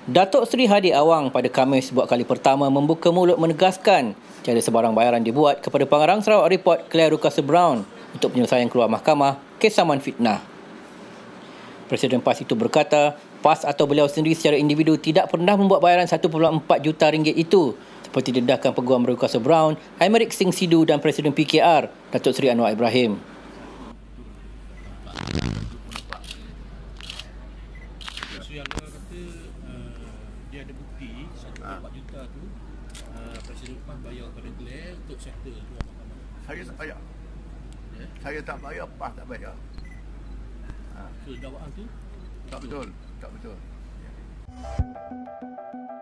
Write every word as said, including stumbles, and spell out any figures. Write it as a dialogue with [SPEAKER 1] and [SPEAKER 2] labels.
[SPEAKER 1] Datuk Seri Hadi Awang pada Khamis buat kali pertama membuka mulut menegaskan tiada sebarang bayaran dibuat kepada Pengarang Sarawak Report Clare Rewcastle-Brown untuk penyelesaian keluar mahkamah kes saman fitnah. Presiden PAS itu berkata, PAS atau beliau sendiri secara individu tidak pernah membuat bayaran satu perpuluhan empat juta ringgit itu seperti didedahkan Peguam Rewcastle-Brown, Amerik Singh Sidhu dan Presiden P K R, Datuk Seri Anwar Ibrahim.
[SPEAKER 2] So yang orang kata uh, dia ada bukti satu perpuluhan empat juta tu uh, Presiden PAS bayar kepada Clare untuk settle keluar mahkamah.
[SPEAKER 3] Saya tak bayar.
[SPEAKER 2] Yeah.
[SPEAKER 3] Saya tak bayar, PAS tak bayar. Ha.
[SPEAKER 2] So dakwaan tu
[SPEAKER 3] tak betul, tak betul. Ya.